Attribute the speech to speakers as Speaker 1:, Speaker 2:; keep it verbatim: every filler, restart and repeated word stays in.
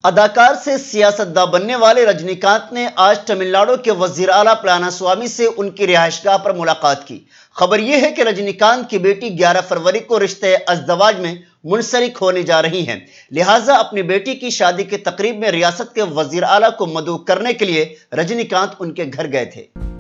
Speaker 1: अदाकार से सियासतदान बनने वाले रजनीकांत ने आज तमिलनाडु के वजीर आला पलानीस्वामी से उनकी रिहायशगाह पर मुलाकात की। खबर यह है कि रजनीकांत की बेटी ग्यारह फरवरी को रिश्ते अज़दवाज में मुंसलिक होने जा रही हैं, लिहाजा अपनी बेटी की शादी की तकरीब में रियासत के वजीर आला को मदऊ करने के लिए रजनीकांत उनके घर गए थे।